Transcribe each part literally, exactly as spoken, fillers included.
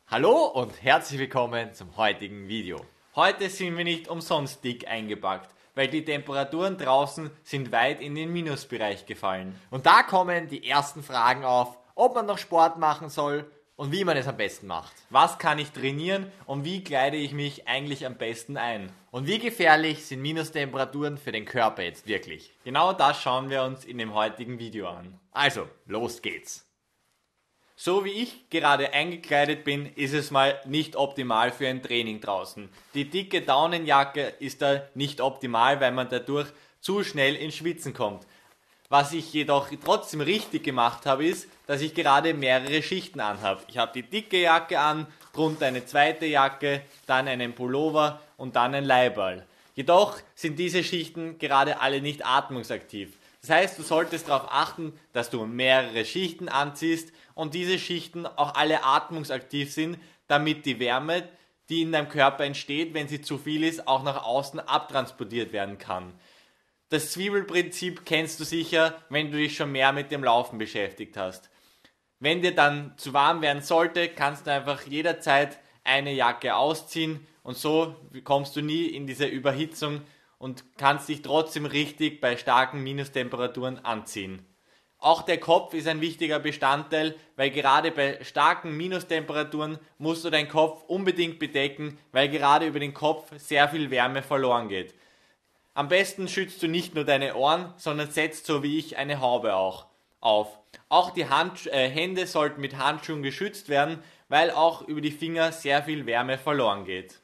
Hallo und herzlich willkommen zum heutigen Video. Heute sind wir nicht umsonst dick eingepackt, weil die Temperaturen draußen sind weit in den Minusbereich gefallen. Und da kommen die ersten Fragen auf, ob man noch Sport machen soll und wie man es am besten macht. Was kann ich trainieren und wie kleide ich mich eigentlich am besten ein? Und wie gefährlich sind Minustemperaturen für den Körper jetzt wirklich? Genau das schauen wir uns in dem heutigen Video an. Also, los geht's! So wie ich gerade eingekleidet bin, ist es mal nicht optimal für ein Training draußen. Die dicke Daunenjacke ist da nicht optimal, weil man dadurch zu schnell ins Schwitzen kommt. Was ich jedoch trotzdem richtig gemacht habe, ist, dass ich gerade mehrere Schichten anhabe. Ich habe die dicke Jacke an, drunter eine zweite Jacke, dann einen Pullover und dann ein Leiberl. Jedoch sind diese Schichten gerade alle nicht atmungsaktiv. Das heißt, du solltest darauf achten, dass du mehrere Schichten anziehst und diese Schichten auch alle atmungsaktiv sind, damit die Wärme, die in deinem Körper entsteht, wenn sie zu viel ist, auch nach außen abtransportiert werden kann. Das Zwiebelprinzip kennst du sicher, wenn du dich schon mehr mit dem Laufen beschäftigt hast. Wenn dir dann zu warm werden sollte, kannst du einfach jederzeit eine Jacke ausziehen und so kommst du nie in diese Überhitzung und kannst dich trotzdem richtig bei starken Minustemperaturen anziehen. Auch der Kopf ist ein wichtiger Bestandteil, weil gerade bei starken Minustemperaturen musst du deinen Kopf unbedingt bedecken, weil gerade über den Kopf sehr viel Wärme verloren geht. Am besten schützt du nicht nur deine Ohren, sondern setzt so wie ich eine Haube auch auf. Auch die Hand, äh, Hände sollten mit Handschuhen geschützt werden, weil auch über die Finger sehr viel Wärme verloren geht.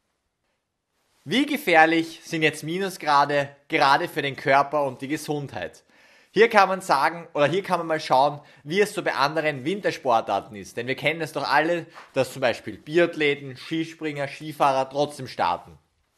Wie gefährlich sind jetzt Minusgrade gerade für den Körper und die Gesundheit? Hier kann man sagen, oder hier kann man mal schauen, wie es so bei anderen Wintersportarten ist. Denn wir kennen es doch alle, dass zum Beispiel Biathleten, Skispringer, Skifahrer trotzdem starten.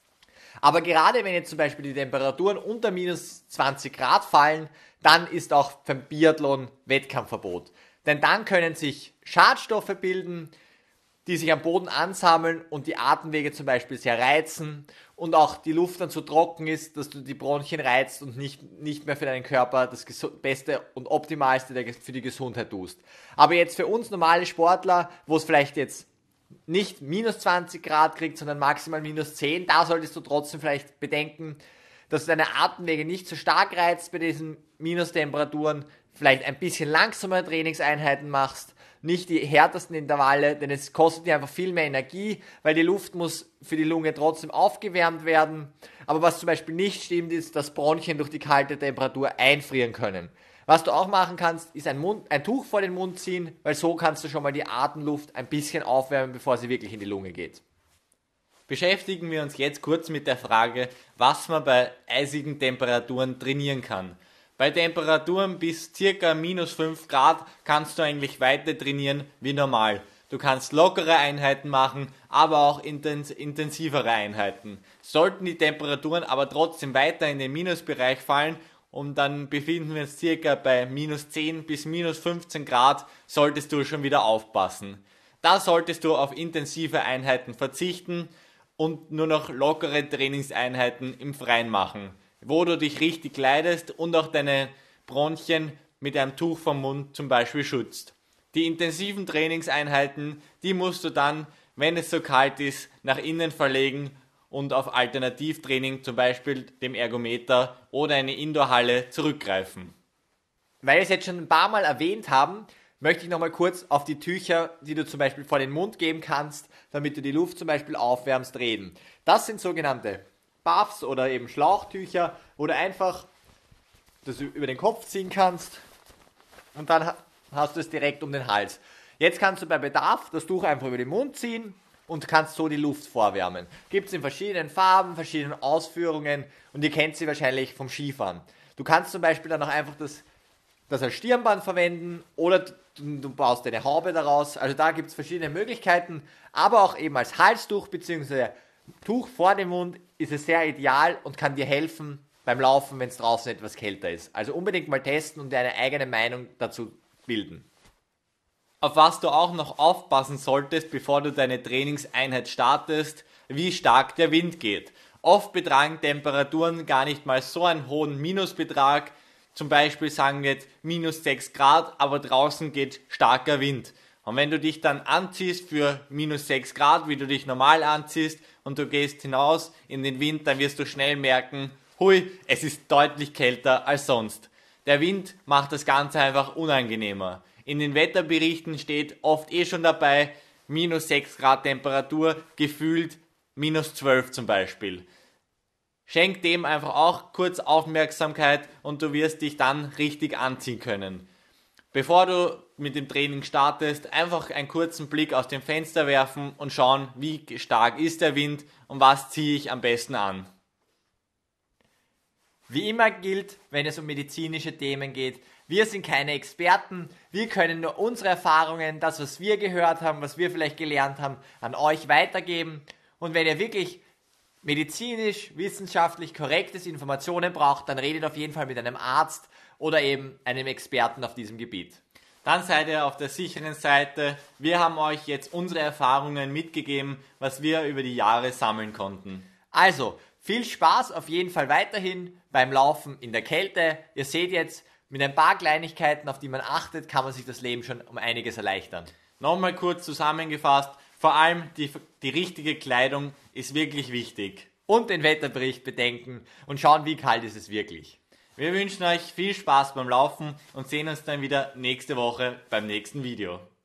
Aber gerade wenn jetzt zum Beispiel die Temperaturen unter minus zwanzig Grad fallen, dann ist auch beim Biathlon Wettkampfverbot. Denn dann können sich Schadstoffe bilden, die sich am Boden ansammeln und die Atemwege zum Beispiel sehr reizen und auch die Luft dann so trocken ist, dass du die Bronchien reizt und nicht, nicht mehr für deinen Körper das Beste und Optimalste für die Gesundheit tust. Aber jetzt für uns normale Sportler, wo es vielleicht jetzt nicht minus zwanzig Grad kriegt, sondern maximal minus zehn, da solltest du trotzdem vielleicht bedenken, dass du deine Atemwege nicht so stark reizt bei diesen Minustemperaturen, vielleicht ein bisschen langsamer Trainingseinheiten machst, nicht die härtesten Intervalle, denn es kostet dir einfach viel mehr Energie, weil die Luft muss für die Lunge trotzdem aufgewärmt werden. Aber was zum Beispiel nicht stimmt, ist, dass Bronchien durch die kalte Temperatur einfrieren können. Was du auch machen kannst, ist ein, Mund, ein Tuch vor den Mund ziehen, weil so kannst du schon mal die Atemluft ein bisschen aufwärmen, bevor sie wirklich in die Lunge geht. Beschäftigen wir uns jetzt kurz mit der Frage, was man bei eisigen Temperaturen trainieren kann. Bei Temperaturen bis ca. minus fünf Grad kannst du eigentlich weiter trainieren wie normal. Du kannst lockere Einheiten machen, aber auch intens- intensivere Einheiten. Sollten die Temperaturen aber trotzdem weiter in den Minusbereich fallen und dann befinden wir uns ca. bei minus zehn bis minus fünfzehn Grad, solltest du schon wieder aufpassen. Da solltest du auf intensive Einheiten verzichten und nur noch lockere Trainingseinheiten im Freien machen, wo du dich richtig kleidest und auch deine Bronchien mit einem Tuch vom Mund zum Beispiel schützt. Die intensiven Trainingseinheiten, die musst du dann, wenn es so kalt ist, nach innen verlegen und auf Alternativtraining, zum Beispiel dem Ergometer oder eine Indoorhalle zurückgreifen. Weil wir es jetzt schon ein paar Mal erwähnt haben, möchte ich nochmal kurz auf die Tücher, die du zum Beispiel vor den Mund geben kannst, damit du die Luft zum Beispiel aufwärmst, reden. Das sind sogenannte Puffs oder eben Schlauchtücher, wo du einfach das über den Kopf ziehen kannst und dann hast du es direkt um den Hals. Jetzt kannst du bei Bedarf das Tuch einfach über den Mund ziehen und kannst so die Luft vorwärmen. Gibt es in verschiedenen Farben, verschiedenen Ausführungen und ihr kennt sie wahrscheinlich vom Skifahren. Du kannst zum Beispiel dann auch einfach das, das als Stirnband verwenden oder du, du baust eine Haube daraus. Also da gibt es verschiedene Möglichkeiten, aber auch eben als Halstuch bzw. Tuch vor dem Mund ist es sehr ideal und kann dir helfen beim Laufen, wenn es draußen etwas kälter ist. Also unbedingt mal testen und dir eine eigene Meinung dazu bilden. Auf was du auch noch aufpassen solltest, bevor du deine Trainingseinheit startest, wie stark der Wind geht. Oft betragen Temperaturen gar nicht mal so einen hohen Minusbetrag, zum Beispiel sagen wir jetzt minus sechs Grad, aber draußen geht starker Wind. Und wenn du dich dann anziehst für minus sechs Grad, wie du dich normal anziehst, und du gehst hinaus in den Wind, dann wirst du schnell merken, hui, es ist deutlich kälter als sonst. Der Wind macht das Ganze einfach unangenehmer. In den Wetterberichten steht oft eh schon dabei, minus sechs Grad Temperatur, gefühlt minus zwölf zum Beispiel. Schenk dem einfach auch kurz Aufmerksamkeit und du wirst dich dann richtig anziehen können. Bevor du mit dem Training startest, einfach einen kurzen Blick aus dem Fenster werfen und schauen, wie stark ist der Wind und was ziehe ich am besten an. Wie immer gilt, wenn es um medizinische Themen geht, wir sind keine Experten, wir können nur unsere Erfahrungen, das was wir gehört haben, was wir vielleicht gelernt haben, an euch weitergeben. Und wenn ihr wirklich medizinisch, wissenschaftlich korrektes Informationen braucht, dann redet auf jeden Fall mit einem Arzt oder eben einem Experten auf diesem Gebiet. Dann seid ihr auf der sicheren Seite. Wir haben euch jetzt unsere Erfahrungen mitgegeben, was wir über die Jahre sammeln konnten. Also, viel Spaß auf jeden Fall weiterhin beim Laufen in der Kälte. Ihr seht jetzt, mit ein paar Kleinigkeiten, auf die man achtet, kann man sich das Leben schon um einiges erleichtern. Nochmal kurz zusammengefasst, vor allem die, die richtige Kleidung ist wirklich wichtig. Und den Wetterbericht bedenken und schauen, wie kalt ist es wirklich. Wir wünschen euch viel Spaß beim Laufen und sehen uns dann wieder nächste Woche beim nächsten Video.